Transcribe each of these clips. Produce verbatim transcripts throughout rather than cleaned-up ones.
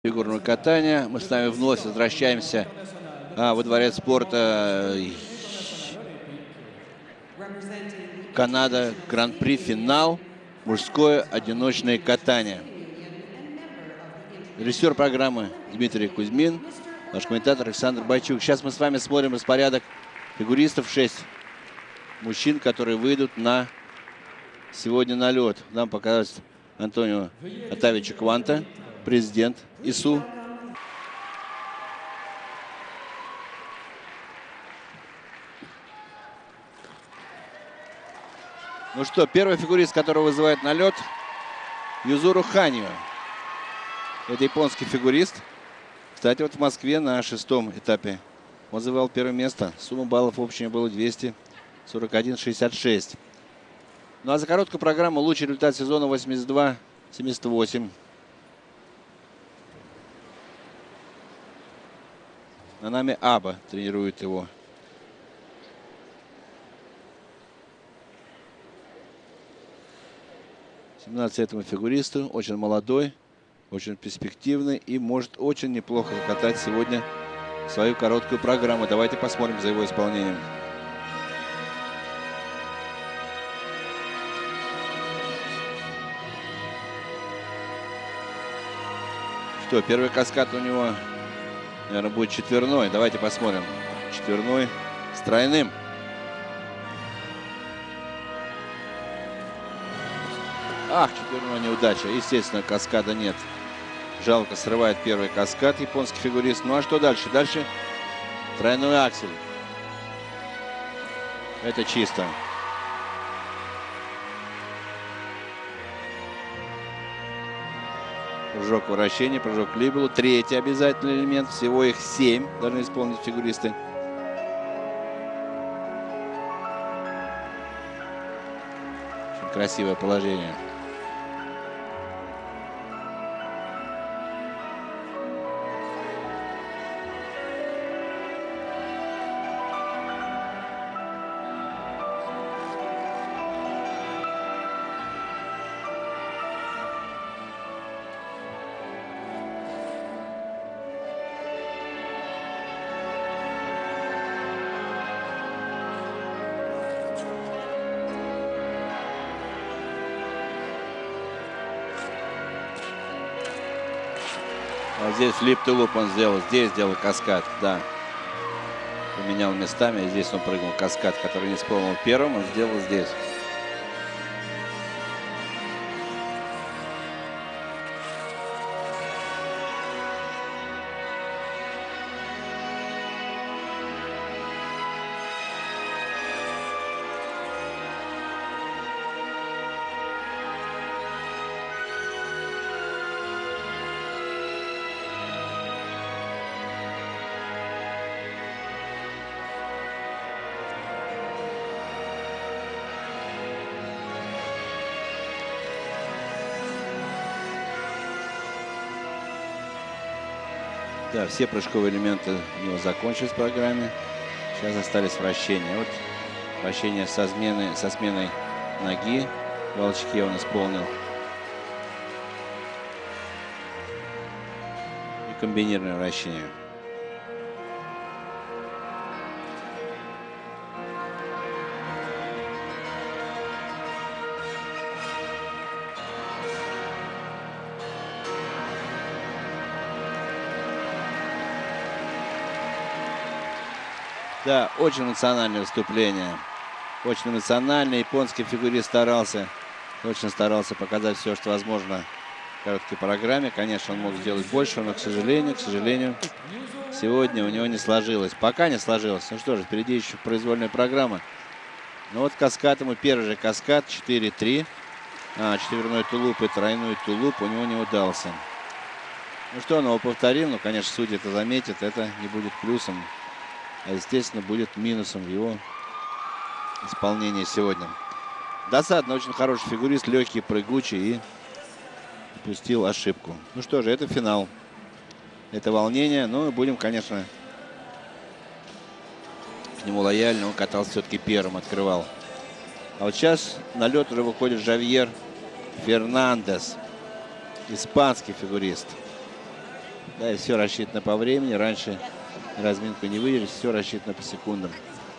Фигурного катания. Мы с вами вновь возвращаемся а, во дворец спорта Канада, Гран-при, финал, мужское одиночное катание. Режиссер программы Дмитрий Кузьмин, наш комментатор Александр Бойчук. Сейчас мы с вами смотрим распорядок фигуристов. Шесть мужчин, которые выйдут на сегодня на лед. Нам показалось Антонио Отавичо Кванта, президент ИСУ. Ну что, первый фигурист, которого вызывает на лед, Юзуру Ханио. Это японский фигурист. Кстати, вот в Москве на шестом этапе он завоевал первое место. Сумма баллов общая была двести сорок один шестьдесят шесть. Ну а за короткую программу лучший результат сезона восемьдесят два семьдесят восемь. Нанами Аба тренирует его. семнадцатилетнему фигуристу, очень молодой, очень перспективный и может очень неплохо катать сегодня свою короткую программу. Давайте посмотрим за его исполнением. Что, первый каскад у него, наверное, будет четверной. Давайте посмотрим. Четверной с тройным. Ах, четверной неудача. Естественно, каскада нет. Жалко, срывает первый каскад японский фигурист. Ну а что дальше? Дальше тройной аксель. Это чисто. Прыжок вращения, прыжок либелу. Третий обязательный элемент. Всего их семь должны исполнить фигуристы. Очень красивое положение. Вот здесь флип-тулуп он сделал, здесь сделал каскад, да. Поменял местами, здесь он прыгнул каскад, который не исполнил первым, он сделал здесь. Да, все прыжковые элементы у него закончились в программе. Сейчас остались вращения. Вот вращение со сменой, со сменой ноги. В волчке он исполнил. И комбинированное вращение. Да, очень эмоциональное выступление. Очень эмоционально. Японский фигурист старался, очень старался показать все, что возможно в короткой программе. Конечно, он мог сделать больше, но, к сожалению, к сожалению, сегодня у него не сложилось. Пока не сложилось. Ну что же, впереди еще произвольная программа. Ну вот каскад ему, первый же каскад, четыре три. А, четверной тулуп и тройной тулуп у него не удался. Ну что, он его повторил, но, конечно, судьи это заметят, это не будет плюсом. А, естественно, будет минусом в его исполнении сегодня. Досадно, очень хороший фигурист, легкий, прыгучий и допустил ошибку. Ну что же, это финал. Это волнение. Ну и будем, конечно, к нему лояльны. Он катался все-таки первым, открывал. А вот сейчас на лед уже выходит Жавьер Фернандес, испанский фигурист. Да, и все рассчитано по времени. Раньше разминку не выделить, все рассчитано по секундам.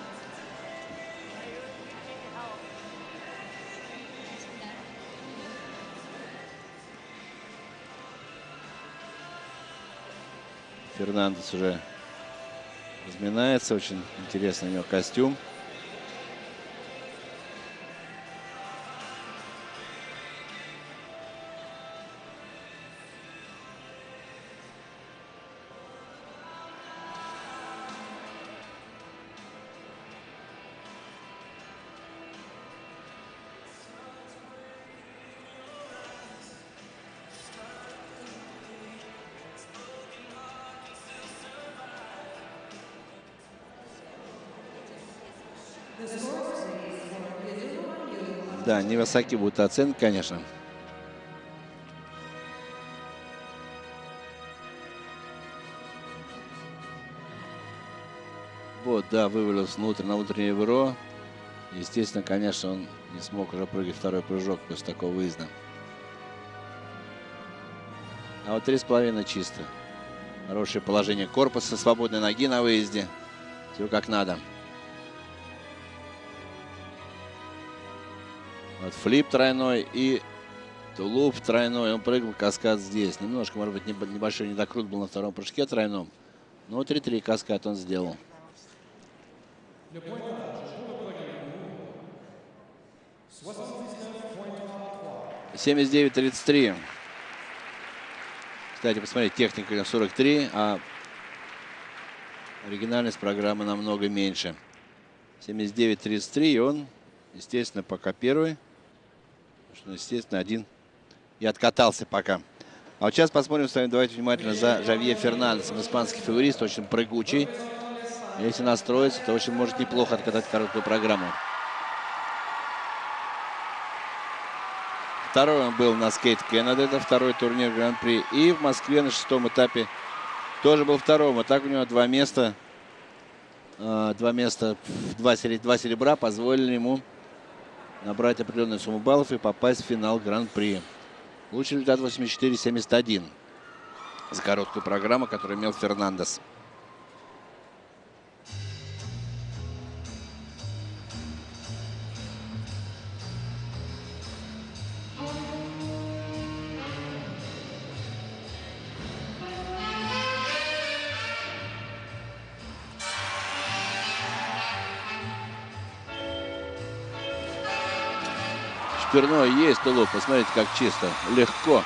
Фернандес уже разминается. Очень интересный у него костюм. Да, невысоки будут оценки, конечно. Вот, да, вывалился внутрь, на внутреннее бюро. Естественно, конечно, он не смог уже прыгать второй прыжок после такого выезда. А вот три с половиной чисто. Хорошее положение корпуса, свободной ноги на выезде. Все как надо. Вот флип тройной и тулуп тройной. Он прыгал каскад здесь. Немножко, может быть, небольшой недокрут был на втором прыжке тройном. Но три-три каскад он сделал. семьдесят девять тридцать три. Кстати, посмотрите, техника сорок три, а оригинальность программы намного меньше. семьдесят девять тридцать три, и он, естественно, пока первый. Что, естественно, один и откатался пока. А вот сейчас посмотрим с вами, давайте внимательно за Жавье Фернандесом. Испанский фаворист, очень прыгучий. Если настроиться, то очень может неплохо откатать короткую программу. Второй он был на Skate Canada, это второй турнир Гран-при. И в Москве на шестом этапе тоже был вторым. Вот так у него два места, два места, два серебра позволили ему набрать определенную сумму баллов и попасть в финал Гран-при. Лучший результат восемьдесят четыре семьдесят один за короткую программу, которую имел Фернандес. Шпирной есть тулуп. Посмотрите, как чисто. Легко.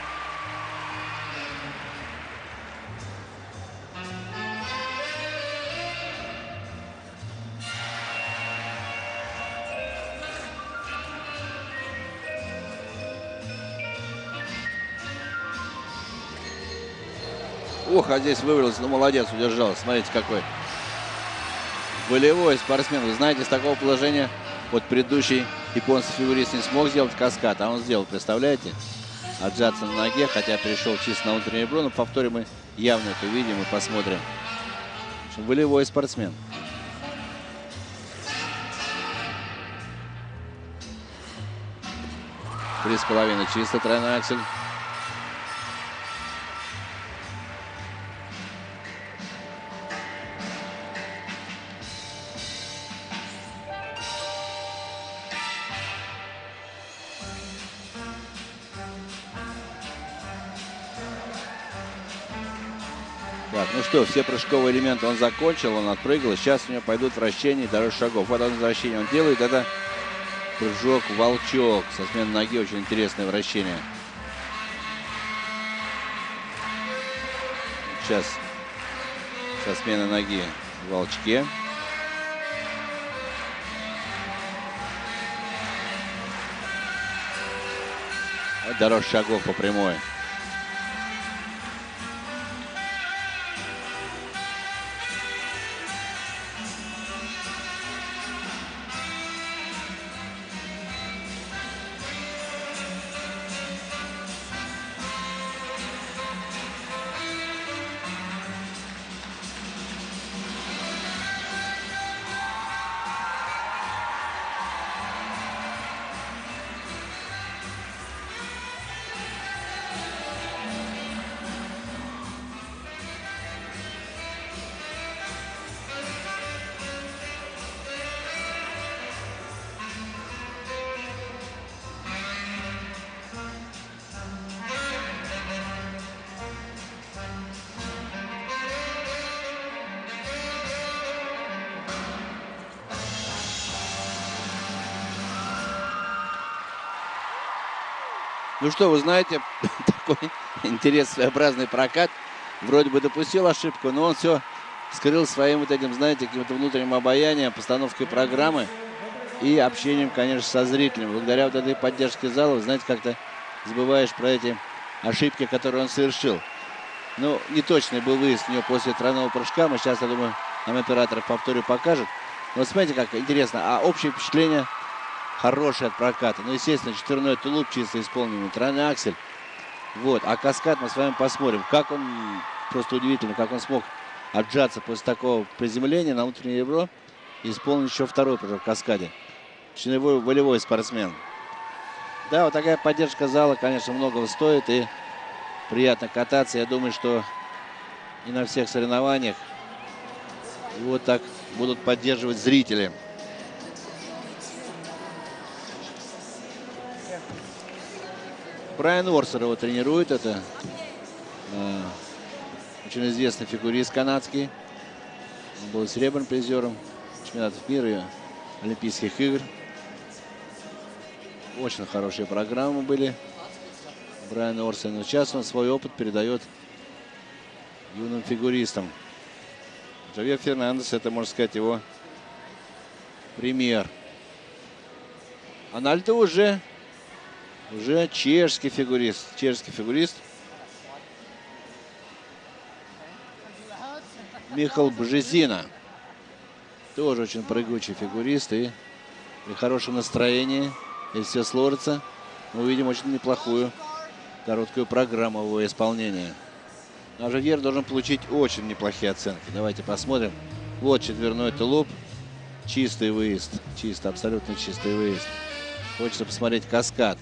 Ох, а здесь вывалился. Ну, молодец, удержал. Смотрите, какой волевой спортсмен. Вы знаете, с такого положения вот предыдущий японский фигурист не смог сделать каскад, а он сделал, представляете? Отжаться на ноге, хотя перешел чисто на внутреннее бедро, но в повторе мы явно это увидим и посмотрим. Волевой спортсмен. Три с половиной чисто тройной аксель. Так, ну что, все прыжковые элементы он закончил, он отпрыгал. Сейчас у него пойдут вращения, дороже шагов. Вот одно вращение он делает, это прыжок волчок. Со смены ноги очень интересное вращение. Сейчас со смены ноги в волчке. Вот дороже шагов по прямой. Ну что, вы знаете, такой интересный, своеобразный прокат. Вроде бы допустил ошибку, но он все скрыл своим вот этим, знаете, каким-то внутренним обаянием, постановкой программы и общением, конечно, со зрителем. Благодаря вот этой поддержке зала, вы знаете, как-то забываешь про эти ошибки, которые он совершил. Ну, неточный был выезд у него после тройного прыжка. Мы сейчас, я думаю, нам оператор в повторе покажет. Но вот смотрите, как интересно. А общее впечатление хорошее от проката. Ну, естественно, четверной тулуп чисто исполненный, тройной аксель. Вот. А каскад мы с вами посмотрим. Как он, просто удивительно, как он смог отжаться после такого приземления на внутреннее ребро и исполнить еще второй прыжок в каскаде. Чиновой волевой спортсмен. Да, вот такая поддержка зала, конечно, многого стоит и приятно кататься. Я думаю, что и на всех соревнованиях его так будут поддерживать зрители. Брайан Орсер его тренирует. Это э, очень известный фигурист канадский. Он был серебряным призером чемпионатов мира и Олимпийских игр. Очень хорошие программы были Брайан Орсер. Но сейчас он свой опыт передает юным фигуристам. Джавьер Фернандес, это, можно сказать, его пример. А на льду уже, уже чешский фигурист. Чешский фигурист. Михал Бжезина. Тоже очень прыгучий фигурист. И при хорошем настроении, если все сложится, мы увидим очень неплохую короткую программу его исполнения. А Жавьер должен получить очень неплохие оценки. Давайте посмотрим. Вот четверной тулуп. Чистый выезд. Чисто, абсолютно чистый выезд. Хочется посмотреть каскад.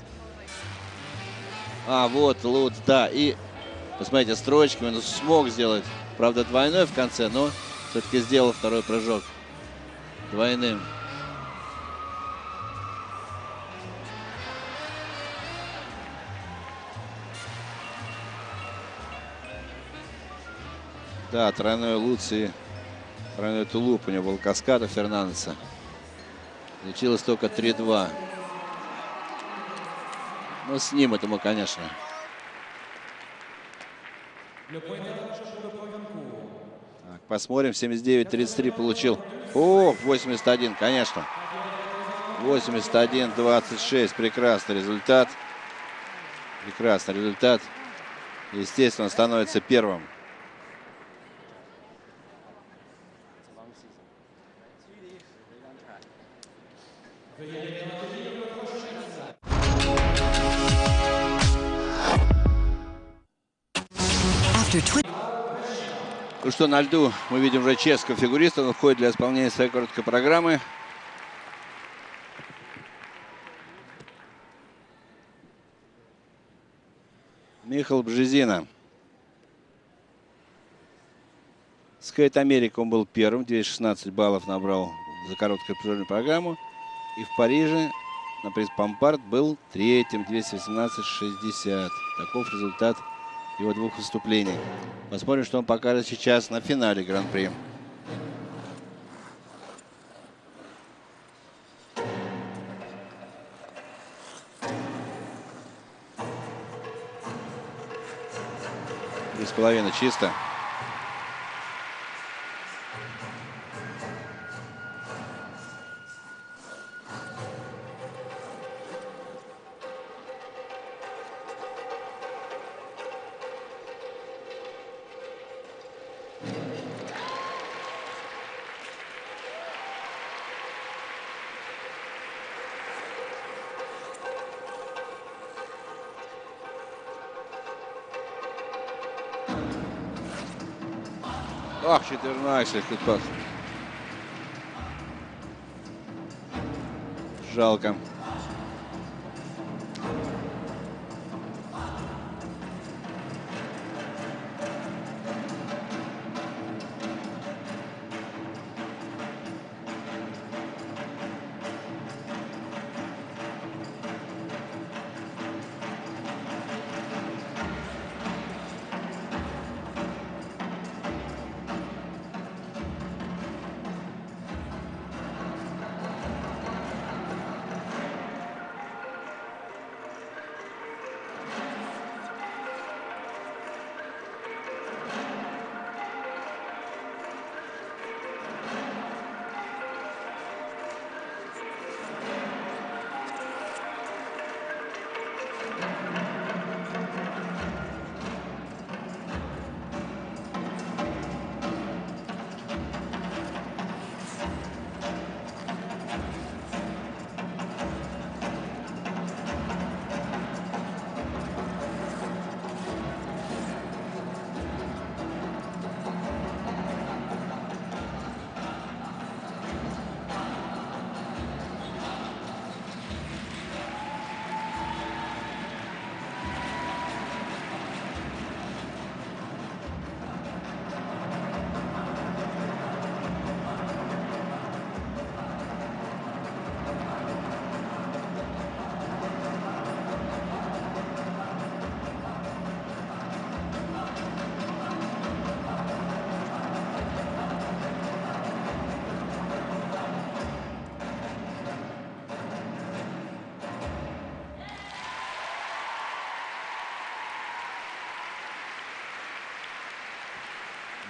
А, вот лут, да. И посмотрите, строчки он смог сделать. Правда, двойной в конце, но все-таки сделал второй прыжок двойным. Да, тройной луци, тройной тулуп у него был каскад у Фернандеса. Получилось только три-два. Ну, снимут ему, конечно. Так, посмотрим. семьдесят девять тридцать три получил. О, восемьдесят один, конечно. восемьдесят один двадцать шесть. Прекрасный результат. Прекрасный результат. Естественно, он становится первым. Ну что, на льду мы видим уже чешского фигуриста. Он входит для исполнения своей короткой программы. Михал Бжезина. Скейт Америка он был первым. двести шестнадцать баллов набрал за короткую призорную программу. И в Париже на приз Помпард был третьим. двести восемнадцать шестьдесят. Таков результат его двух выступлений. Посмотрим, что он покажет сейчас на финале Гран-при. Три с половиной чисто. Ах, четверной аксель. Жалко.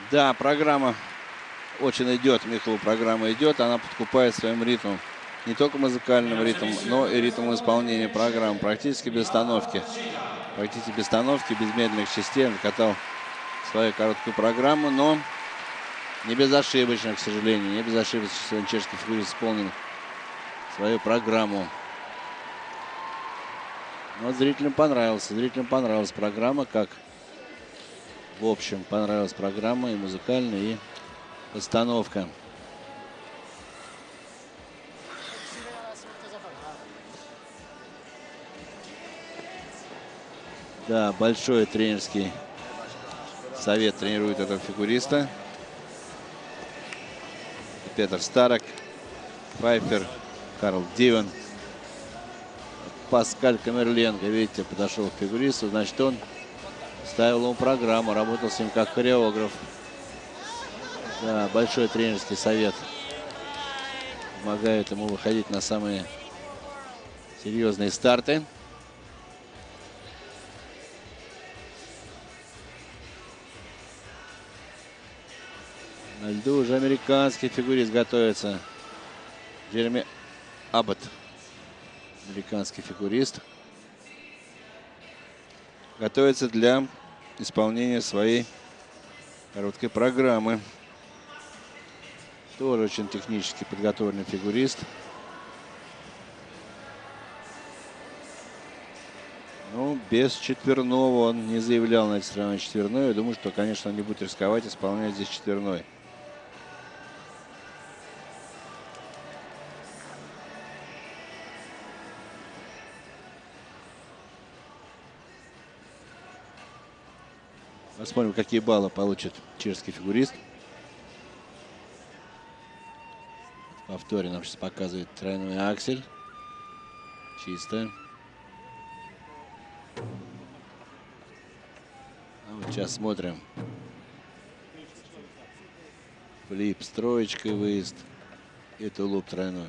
Да, программа очень идет, Михаил, программа идет, она подкупает своим ритмом. Не только музыкальным ритмом, но и ритмом исполнения программ. Практически без остановки. Практически без остановки, без медленных частей. Он катал свою короткую программу, но не безошибочно, к сожалению. Не безошибочно сегодня чешский фигурист исполнил свою программу. Но зрителям понравилась. Зрителям понравилась программа, как в общем понравилась программа и музыкальная, и постановка. Да, большой тренерский совет тренирует этого фигуриста. Петр Старок, Пайфер, Карл Диван, Паскаль Камерленко. Видите, подошел к фигуристу, значит, он ставил ему программу, работал с ним как хореограф. Да, большой тренерский совет помогает ему выходить на самые серьезные старты. На льду уже американский фигурист готовится. Джереми Аббот. Американский фигурист. Готовится для исполнения своей короткой программы. Тоже очень технически подготовленный фигурист. Ну, без четверного он не заявлял на этой стороне четверной. Я думаю, что, конечно, он не будет рисковать, исполнять здесь четверной. Посмотрим, какие баллы получит чешский фигурист. В повторе нам сейчас показывает тройной аксель. Чисто. А вот сейчас смотрим. Флип с троечкой, выезд. И тулуп тройной.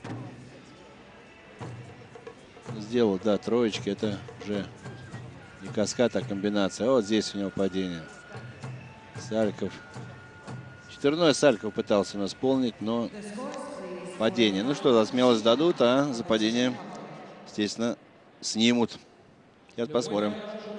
Сделал, да, троечки. Это уже не каскад, а комбинация. А вот здесь у него падение. Сальков. Четверной Сальков пытался у нас исполнить, но падение. Ну что, за смелость дадут, а за падение, естественно, снимут. Сейчас посмотрим.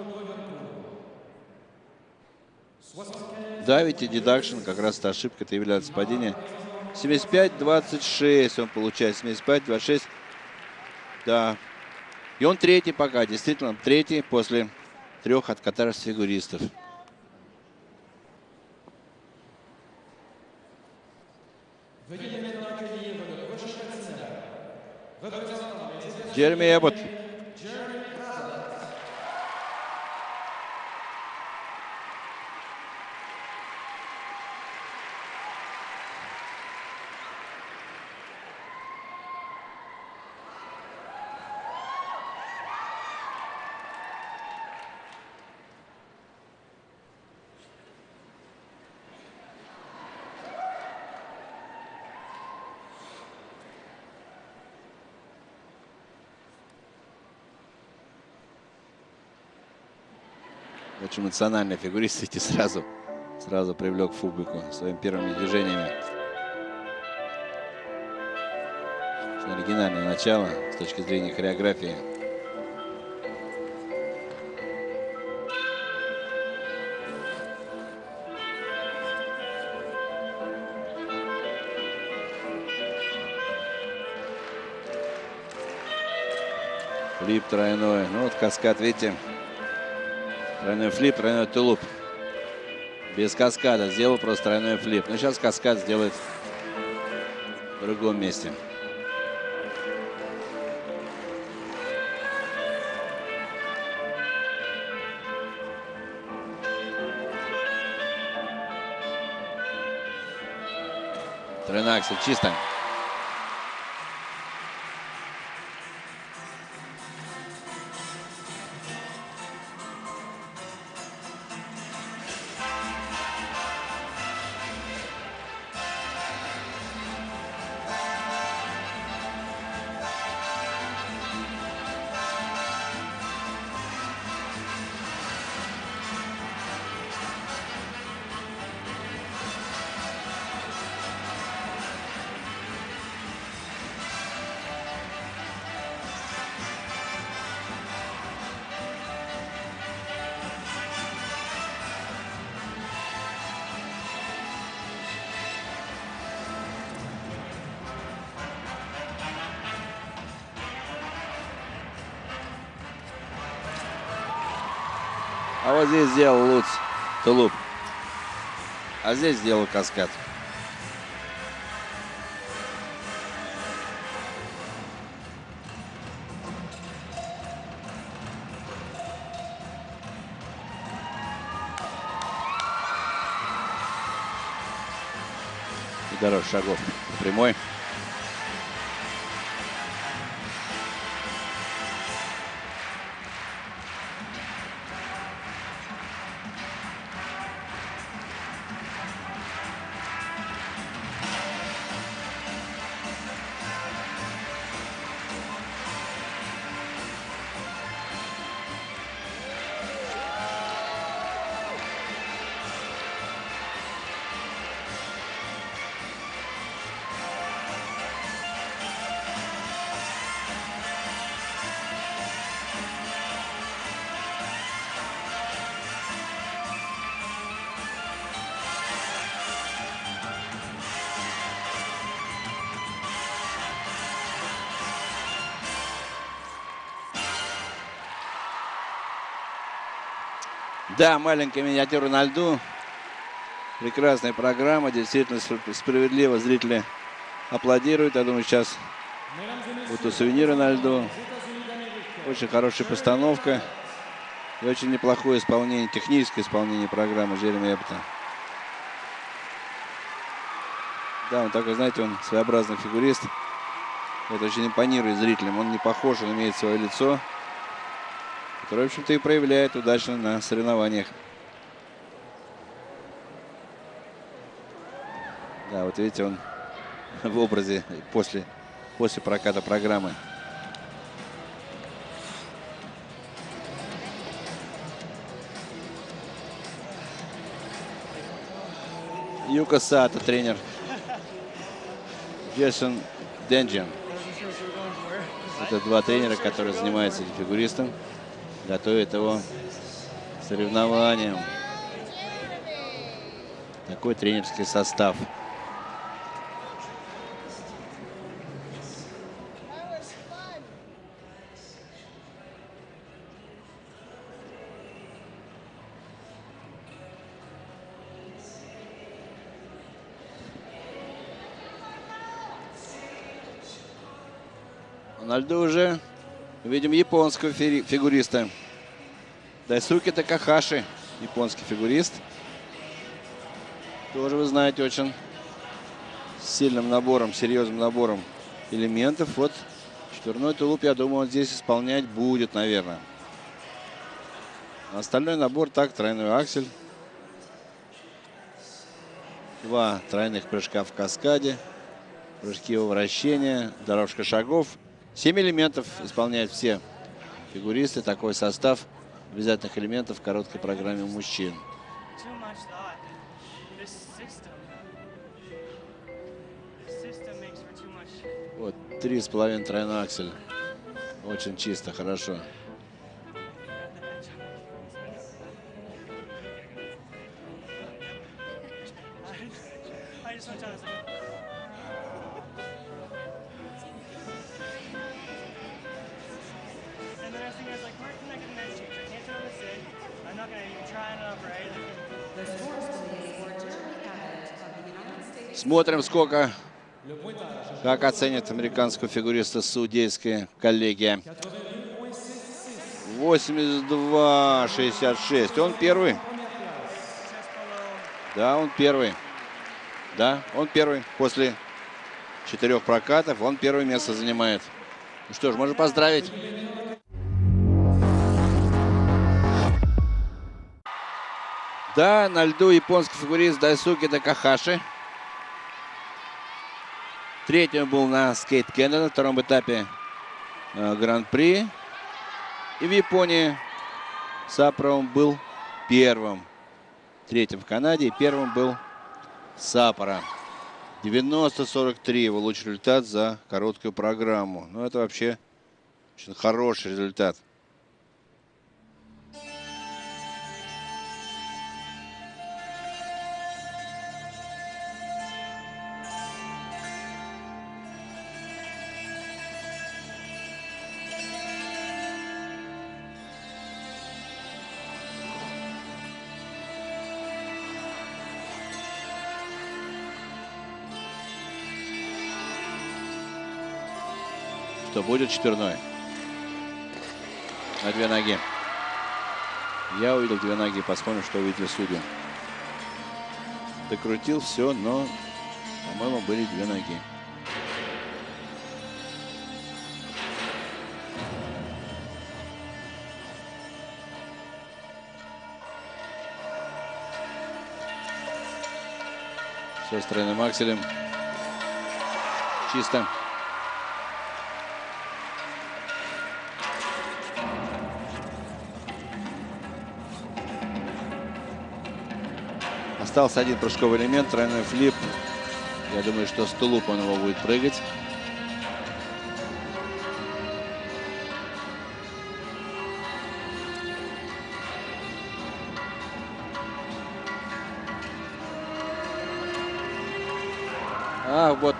Да, ведь и дедакшн, как раз эта ошибка, это является падение. семьдесят пять двадцать шесть он получает. семьдесят пять двадцать шесть. Да. И он третий пока, действительно, третий после трех откатарских фигуристов. Джереми Аббот. Очень эмоциональный фигурист, идти сразу, сразу привлек публику своими первыми движениями. Очень оригинальное начало с точки зрения хореографии. Флип тройной. Ну вот каскад, видите. Тройной флип, тройной тулуп. Без каскада. Сделал просто тройной флип. Но сейчас каскад сделает в другом месте. Тройной аксель чисто. вот здесь сделал Луц, тулуп. А здесь сделал каскад. И дороже шагов прямой. Да, маленькая миниатюра на льду. Прекрасная программа. Действительно справедливо зрители аплодируют. Я думаю, сейчас будут сувениры на льду. Очень хорошая постановка. И очень неплохое исполнение, техническое исполнение программы Джереми Эппета. Да, он такой, знаете, он своеобразный фигурист. Это очень импонирует зрителям. Он не похож, он имеет свое лицо, который, в общем-то, и проявляет удачно на соревнованиях. Да, вот видите, он в образе после, после проката программы. Юка Сато, тренер. Джейсон Денджин. Это два тренера, которые занимаются этим фигуристом. Готовит его к соревнованиям. Такой тренерский состав. На льду уже видим японского фигуриста. Дайсуки Такахаши, японский фигурист. Тоже, вы знаете, очень сильным набором, серьезным набором элементов. Вот четверной тулуп, я думаю, он здесь исполнять будет, наверное. Остальной набор так, тройной аксель. Два тройных прыжка в каскаде. Прыжки во вращение, дорожка шагов. Семь элементов исполняют все фигуристы. Такой состав обязательных элементов в короткой программе у мужчин. Вот, три с половиной тройной аксель. Очень чисто, хорошо. Смотрим, сколько, как оценит американского фигуриста судейская коллегия. восемьдесят два шестьдесят шесть. Он первый. Да, он первый. Да, он первый. После четырех прокатов он первое место занимает. Ну что ж, можно поздравить. Да, на льду японский фигурист Дайсуки Такахаши. Третьим был на скейт Кеннеда на втором этапе э, Гран-при. И в Японии Саппоро был первым. Третьим в Канаде и первым был Саппоро. девяносто сорок три его лучший результат за короткую программу. Ну, это вообще очень хороший результат. Что будет четверной? На две ноги. Я увидел две ноги. Посмотрим, что увидели судьи. Докрутил все, но, по-моему, были две ноги. Все с тройным акселем. Чисто. Остался один прыжковый элемент, тройной флип. Я думаю, что с тулуп он его будет прыгать. А, вот.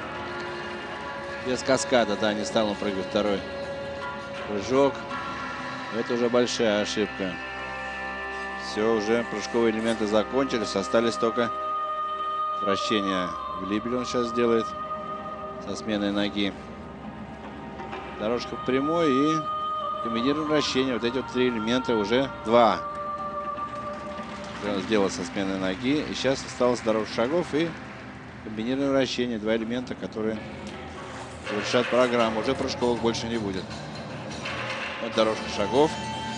Без каскада, да, не стал он прыгать второй прыжок. Это уже большая ошибка. Все, уже прыжковые элементы закончились. Остались только вращение в либель он сейчас сделает со сменой ноги. Дорожка в прямой и комбинированное вращение. Вот эти вот три элемента уже два. Уже он сделал со сменой ноги. И сейчас осталось дорожка шагов и комбинированное вращение. Два элемента, которые завершат программу. Уже прыжковых больше не будет. Вот дорожка шагов.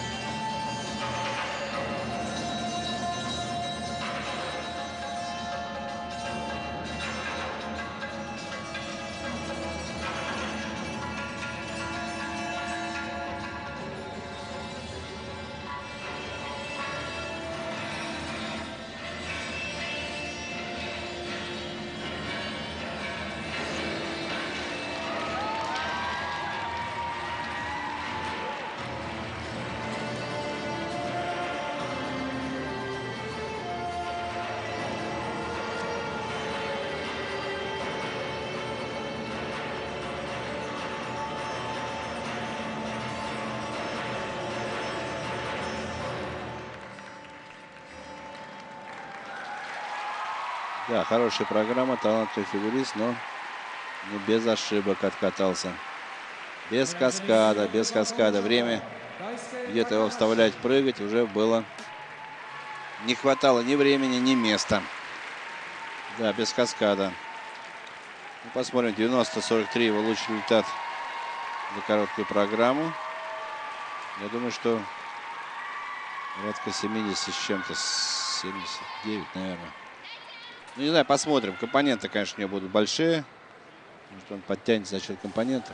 Да, хорошая программа, талантливый фигурист, но не без ошибок откатался. Без каскада, без каскада. Время где-то его вставлять, прыгать уже было. Не хватало ни времени, ни места. Да, без каскада. Ну, посмотрим, девяносто сорок три его лучший результат за короткую программу. Я думаю, что порядка семидесяти с чем-то, семьдесят девять, наверное. Ну, не знаю, посмотрим. Компоненты, конечно, у него будут большие. Может, он подтянется за счет компонентов.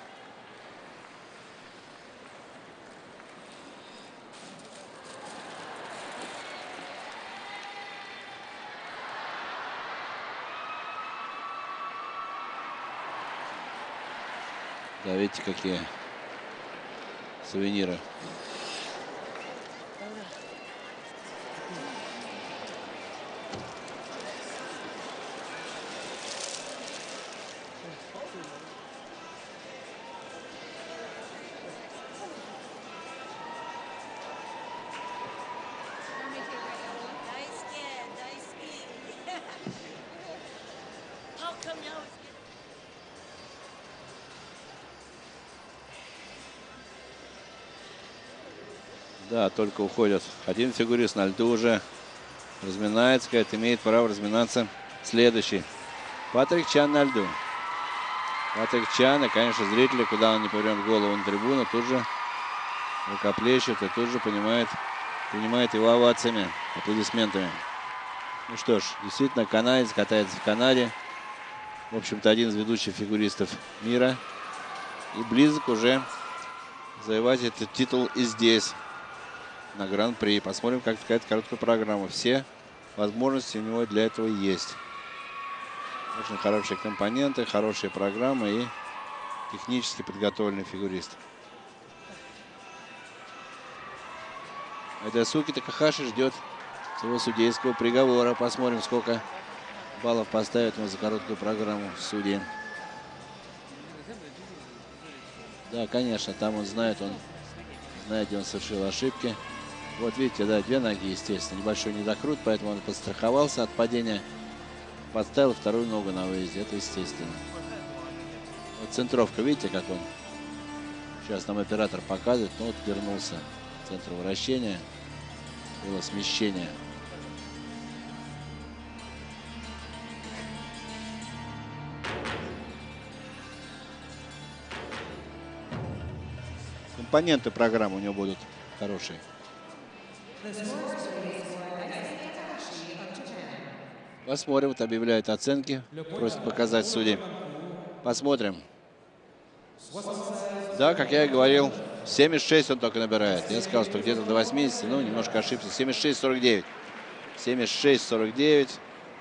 Да, видите, какие сувениры. Да, только уходят. Один фигурист на льду уже разминается. Это имеет право разминаться следующий. Патрик Чан на льду. Патрик Чан, и, конечно, зрители, куда он не повернет голову на трибуну, тут же рукоплещут и тут же понимает, принимает его овациями, аплодисментами. Ну что ж, действительно, канадец катается в Канаде. В общем-то, один из ведущих фигуристов мира. И близок уже завоевать этот титул и здесь, на Гран-при. Посмотрим, как какая-то короткая программа. Все возможности у него для этого есть. Очень хорошие компоненты, хорошая программа и технически подготовленный фигурист. Айдасуки Такахаши ждет своего судейского приговора. Посмотрим, сколько баллов поставят ему за короткую программу судьи. Да, конечно, там он знает, он знает, где он совершил ошибки. Вот видите, да, две ноги, естественно, небольшой недокрут, поэтому он подстраховался от падения, подставил вторую ногу на выезде, это естественно. Вот центровка, видите, как он? Сейчас нам оператор показывает. Ну вот вернулся в центр вращения. Было смещение. Компоненты программы у него будут хорошие. Посмотрим, вот объявляют оценки. Просят показать судей. Посмотрим. Да, как я и говорил, семьдесят шесть он только набирает. Я сказал, что где-то до восьмидесяти, ну, немножко ошибся. семьдесят шесть сорок девять. семьдесят шесть сорок девять.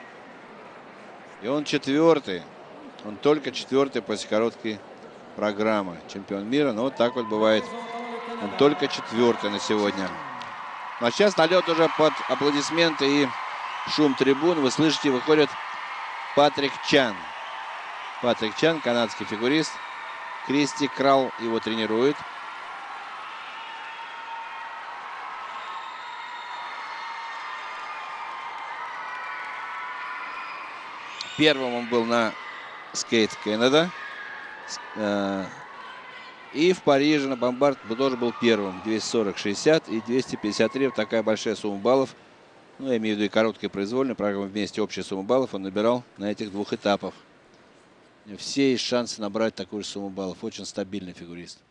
И он четвертый. Он только четвертый после короткой программы. Чемпион мира. Но вот так вот бывает. Он только четвертый на сегодня. Ну, а сейчас на лед уже под аплодисменты и шум трибун. Вы слышите, выходит Патрик Чан. Патрик Чан, канадский фигурист. Кристи Крал его тренирует. Первым он был на Skate Canada. И в Париже на бомбард тоже был первым. двести сорок шестьдесят и двести пятьдесят три. Такая большая сумма баллов. Ну, я имею в виду и короткая произвольная программа вместе. Общая сумма баллов он набирал на этих двух этапах. Все есть шансы набрать такую же сумму баллов. Очень стабильный фигурист.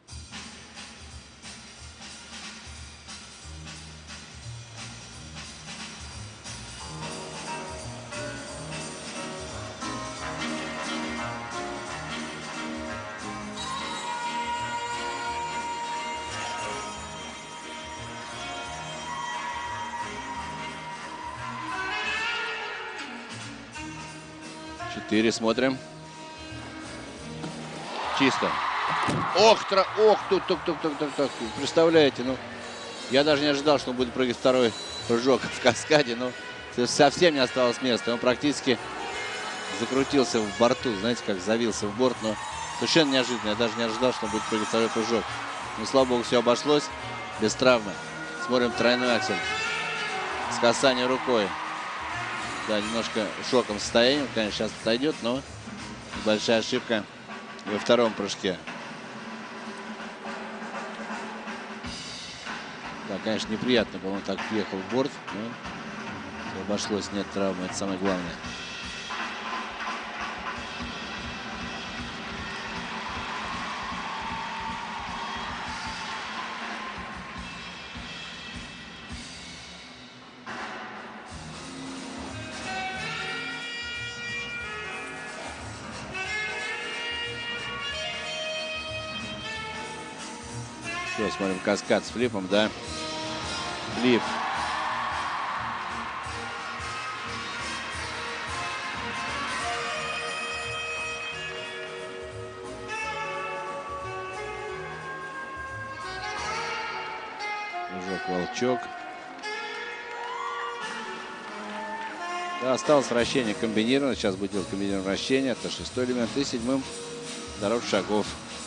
Четыре, смотрим. Чисто. Ох, тра... Ох, тут, тут, тут, тут, тут, тут. Представляете, ну, я даже не ожидал, что он будет прыгать второй прыжок в каскаде, но совсем не осталось места. Он практически закрутился в борту, знаете, как завился в борт, но совершенно неожиданно. Я даже не ожидал, что он будет прыгать второй прыжок. Но, слава богу, все обошлось без травмы. Смотрим тройной аксель с касанием рукой. Да, немножко в шоковом состоянии, конечно, сейчас отойдет, но большая ошибка во втором прыжке. Да, конечно, неприятно было, он так въехал в борт, но обошлось, нет травмы, это самое главное. Все, смотрим, каскад с флипом, да. Флип. Прыжок волчок. Да, осталось вращение комбинированное. Сейчас будет делать комбинированное вращение. Это шестой элемент. И седьмым дорог шагов.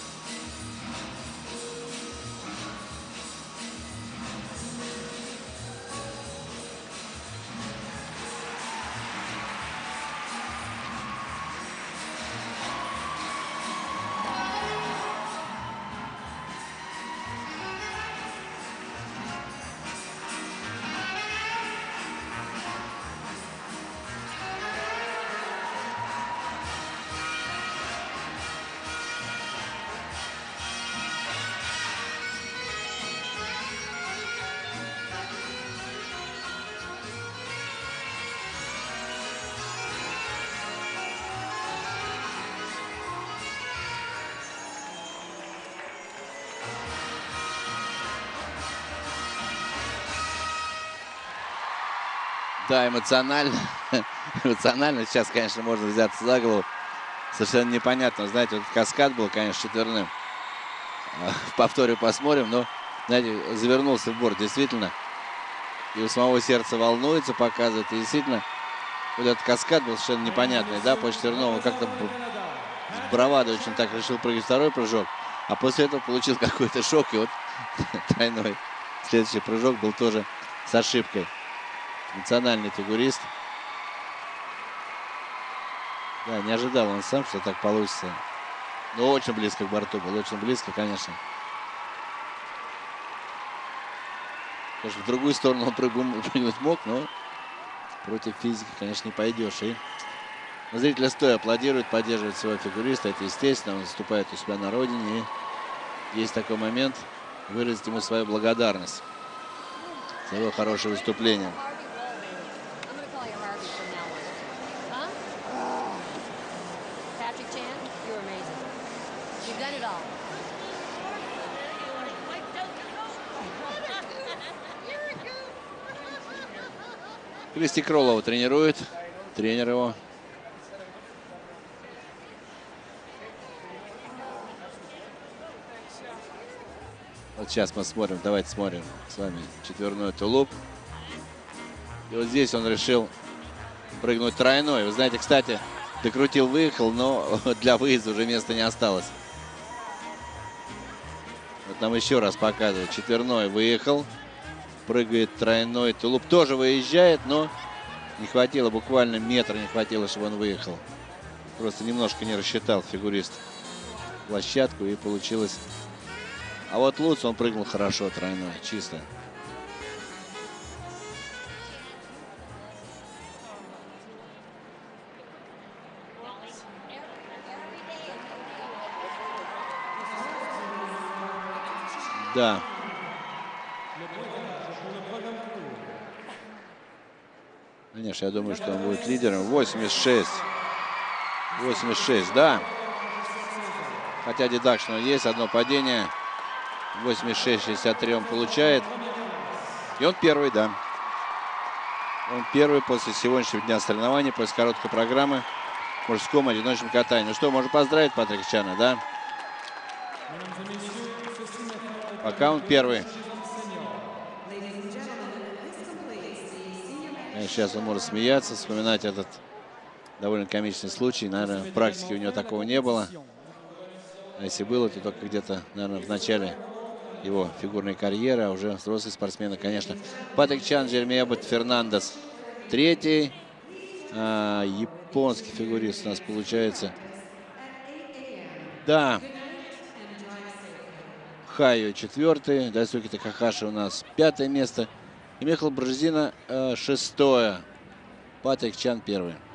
Да, эмоционально. Эмоционально. Сейчас, конечно, можно взяться за голову. Совершенно непонятно. Знаете, вот каскад был, конечно, четверным. В повторе посмотрим, но, знаете, завернулся в борт, действительно. И у самого сердца волнуется, показывает. И действительно, вот этот каскад был совершенно непонятный, да, по четверному. Как-то с бравадой очень так решил прыгать второй прыжок. А после этого получил какой-то шок. И вот тройной следующий прыжок был тоже с ошибкой. Национальный фигурист. Да, не ожидал он сам, что так получится. Но очень близко к борту был, очень близко, конечно. Потому что в другую сторону он прыгнуть мог, но против физики, конечно, не пойдешь. И зрители стоя аплодируют, поддерживают своего фигуриста. Это естественно, он выступает у себя на родине. И есть такой момент выразить ему свою благодарность за его хорошее выступление. Кристи Кролова тренирует, тренер его. Вот сейчас мы смотрим, давайте смотрим с вами четверной тулуп. И вот здесь он решил прыгнуть тройной. Вы знаете, кстати, докрутил, выехал, но для выезда уже места не осталось. Вот нам еще раз показывают. Четверной выехал. Прыгает тройной тулуп. Тоже выезжает, но не хватило, буквально метра не хватило, чтобы он выехал. Просто немножко не рассчитал фигурист площадку, и получилось. А вот Луц, он прыгнул хорошо тройной, чисто. Да. Конечно, я думаю, что он будет лидером. восемьдесят шесть. восемьдесят шесть, да. Хотя дедакшн есть, одно падение. восемьдесят шесть шестьдесят три он получает. И он первый, да. Он первый после сегодняшнего дня соревнований, после короткой программы в мужском одиночном катании. Ну что, можно поздравить Патрика Чана, да? Пока он первый. Сейчас он может смеяться, вспоминать этот довольно комичный случай. Наверное, в практике у него такого не было. А если было, то только где-то, наверное, в начале его фигурной карьеры, а уже взрослый спортсмен, конечно. Патрик Чан, Джереми Эббот Фернандес третий. А, японский фигурист у нас получается. Да. Хайо четвертый. Дайсуки Такахаши у нас пятое место. И Михаил Бржезина э, шестое. Патрик Чан первый.